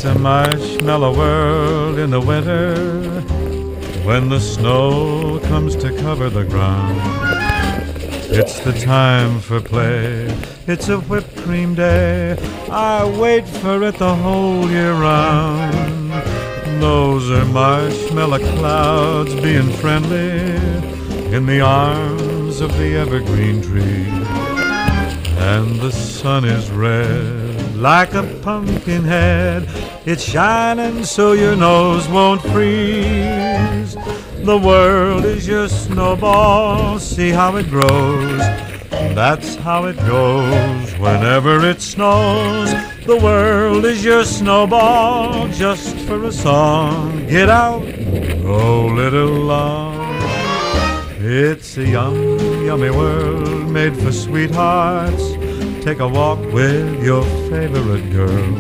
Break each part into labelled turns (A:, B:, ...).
A: It's a marshmallow world in the winter when the snow comes to cover the ground. It's the time for play. It's a whipped cream day. I wait for it the whole year round. Those are marshmallow clouds being friendly in the arms of the evergreen tree. And the sun is red like a pumpkin head. It's shining so your nose won't freeze. The world is your snowball, see how it grows. That's how it goes whenever it snows. The world is your snowball, just for a song. Get out, roll it along. It's a yummy world made for sweethearts. Take a walk with your favorite girl.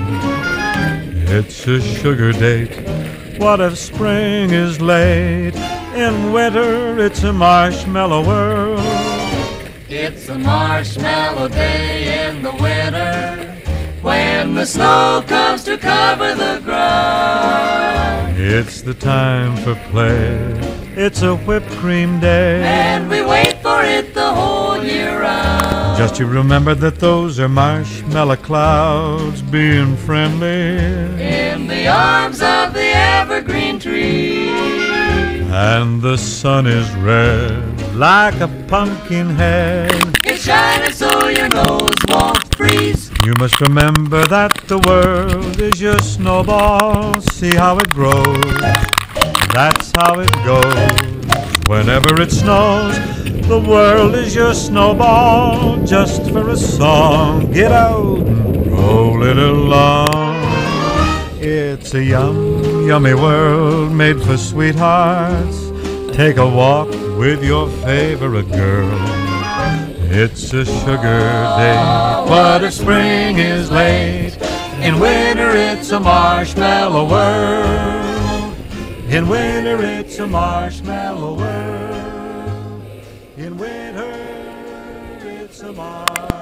A: It's a sugar date. What if spring is late? In winter, it's a marshmallow world.
B: It's a marshmallow day in the winter when the snow comes to cover the ground.
A: It's the time for play. It's a whipped cream day,
B: and we wait for it the whole year round.
A: Just you remember that those are marshmallow clouds being friendly
B: in the arms of the evergreen tree.
A: And the sun is red like a pumpkin head.
B: It's shining so your nose won't freeze.
A: You must remember that the world is your snowball. See how it grows. That's how it goes whenever it snows. The world is your snowball, just for a song. Get out and roll it along. It's a yummy world made for sweethearts. Take a walk with your favorite girl. It's a sugar day. What if spring is late? In winter it's a marshmallow world. In winter it's a marshmallow world. In winter it's a marshmallow